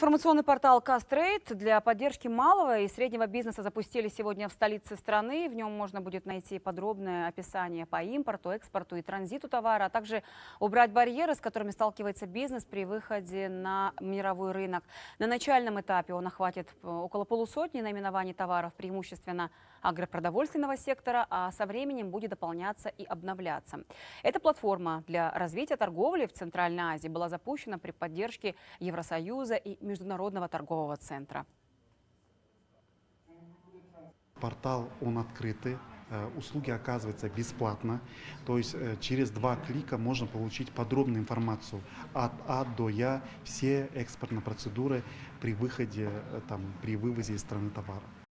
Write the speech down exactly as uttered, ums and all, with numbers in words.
Информационный портал Кастрейд для поддержки малого и среднего бизнеса запустили сегодня в столице страны. В нем можно будет найти подробное описание по импорту, экспорту и транзиту товара, а также убрать барьеры, с которыми сталкивается бизнес при выходе на мировой рынок. На начальном этапе он охватит около полусотни наименований товаров, преимущественно агропродовольственного сектора, а со временем будет дополняться и обновляться. Эта платформа для развития торговли в Центральной Азии была запущена при поддержке Евросоюза и Международного торгового центра. Портал, он открытый, услуги оказываются бесплатно, то есть через два клика можно получить подробную информацию от А до Я, все экспортные процедуры при выходе, там, при вывозе из страны товара.